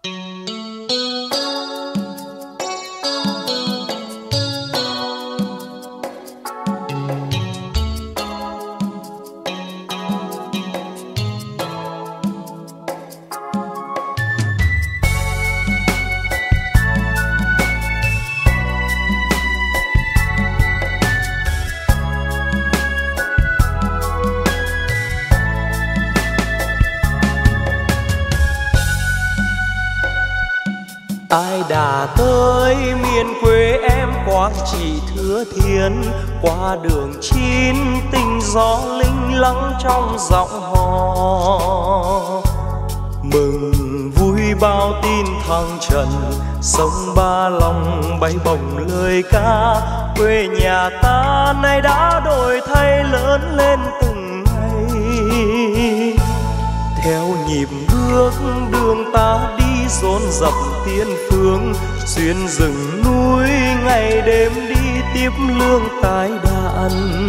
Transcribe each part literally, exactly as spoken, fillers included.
Ai đã tới miền quê em Quảng Trị Thưa Thiên, qua đường chín tình gió linh lắng trong giọng hò. Mừng vui bao tin thăng trần, sông Ba Long bay bổng lời ca. Quê nhà ta nay đã đổi thay lớn lên từng ngày. Theo nhịp bước đường ta đi dồn dập tiên phương, xuyên rừng núi ngày đêm đi tiếp lương tái đàn.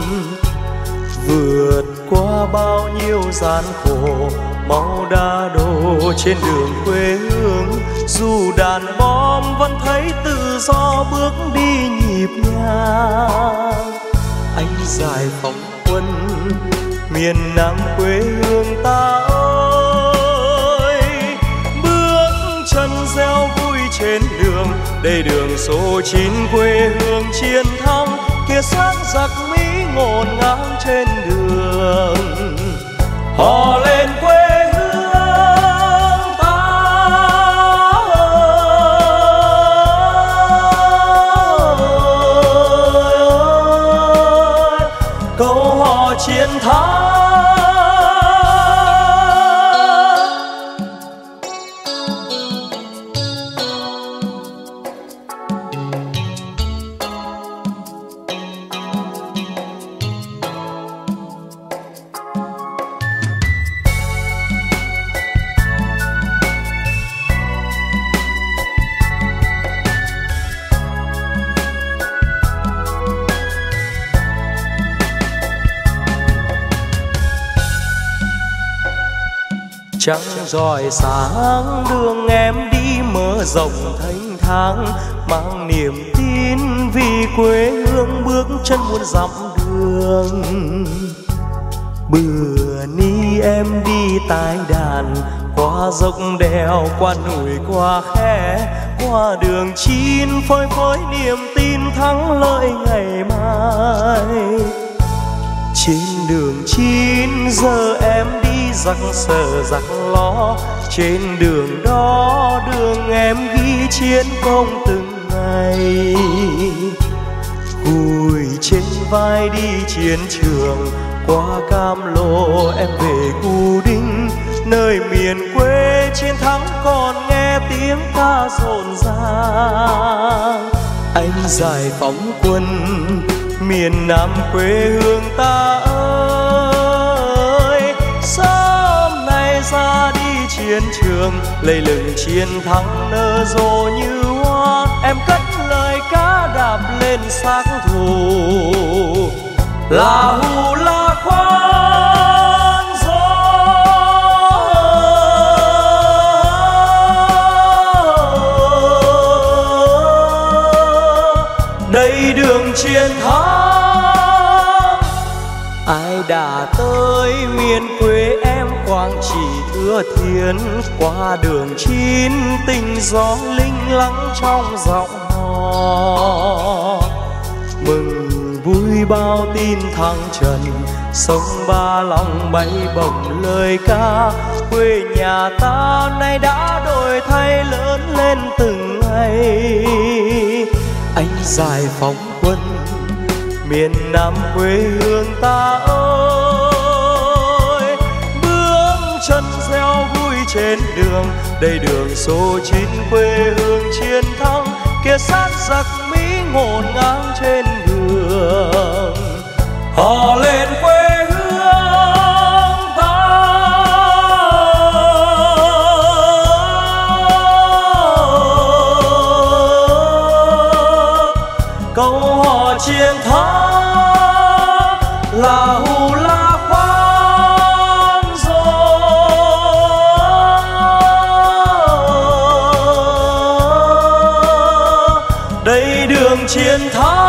Vượt qua bao nhiêu gian khổ, máu đã đổ trên đường quê hương. Dù đàn bom vẫn thấy tự do bước đi nhịp nhàng. Anh giải phóng quân miền Nam quê hương ta ơi, bước chân reo vui trên đường, đây đường số chín quê hương chiến thắng. Kia sáng giặc Mỹ ngổn ngang trên đường, hò lên quê hương ta ơi, câu hò chiến thắng. Trăng rọi sáng đường em đi mở rộng thanh thang, mang niềm tin vì quê hương bước chân muôn dặm đường. Bữa ni em đi tái đàn, qua dốc đèo, qua núi, qua khe, qua đường chín phơi phới niềm tin thắng lợi ngày mai. Trên đường chín giờ em đi giặc sợ giặc lo, trên đường đó đường em ghi chiến công từng ngày. Gùi trên vai đi chiến trường, qua Cam Lộ em về Cù Đinh, nơi miền quê chiến thắng còn nghe tiếng ca rộn ràng. Anh giải phóng quân miền Nam quê hương ta ơi, sớm nay ra đi chiến trường, lầy lừng chiến thắng nở rộ như hoa. Em cất lời ca đạp lên xác thù, là hù là khoan gió. Đây đường chiến thắng. Ai đã tới miền quê em Quảng Trị Thưa Thiên, qua đường chín tình gió linh lắng trong giọng hò. Mừng vui bao tin thăng trần, sông Ba Long bay bổng lời ca. Quê nhà ta nay đã đổi thay lớn lên từng ngày. Anh giải phóng quân miền Nam quê hương ta ơi, bước chân reo vui trên đường, đây đường số chín quê hương chiến thắng. Kia sát giặc Mỹ ngổn ngang trên đường, hò lên quê hương ta, câu hò chiến thắng là hù la khoan gió. chiến thắng.